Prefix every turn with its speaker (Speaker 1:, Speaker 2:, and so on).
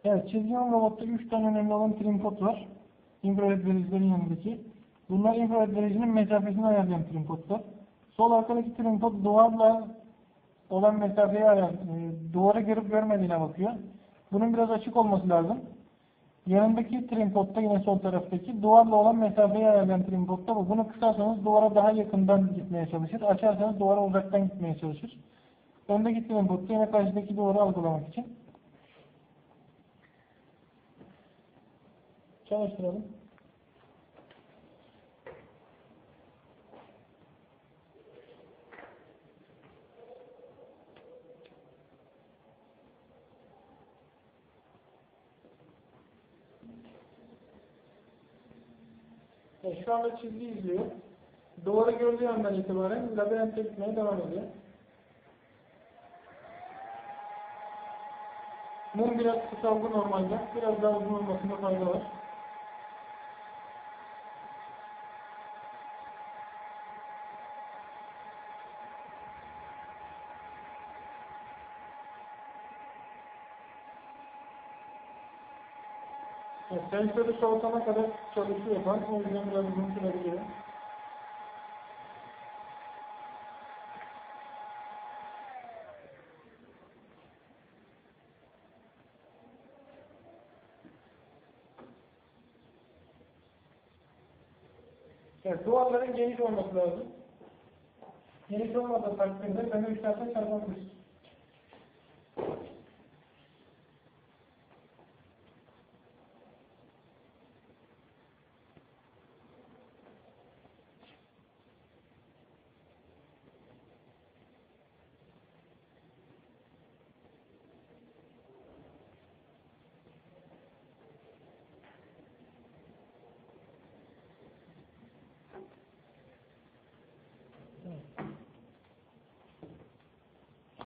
Speaker 1: Evet, çizgi film robotta 3 tane önemli olan tripod var. İnfrared vericilerin yanındaki. Bunlar infrared vericinin mesafesini ayarlayan tripodlar. Sol arkadaki tripod duvarla olan mesafeyi duvara görüp görmediğine bakıyor. Bunun biraz açık olması lazım. Yanındaki tripodda yine sol taraftaki duvarla olan mesafeyi ayarlayan tripodda bu. Bunu kısarsanız duvara daha yakından gitmeye çalışır. Açarsanız duvara uzaktan gitmeye çalışır. Öndeki tripodda yine karşıdaki duvarı algılamak için. Çalıştıralım. Şu anda çizgi izliyor. Duvarı gördüğü andan itibaren labirente gitmeye devam ediyor. Mum biraz kısaldı normalde. Biraz daha uzun olmasında fayda var. Sensörü soğutana kadar çalışıyor falan. O yüzden biraz uzun sürebiliyor. Evet, duvarların geniş olması lazım. Geniş olmadığı takdirde beni 3 saate çarpabilir.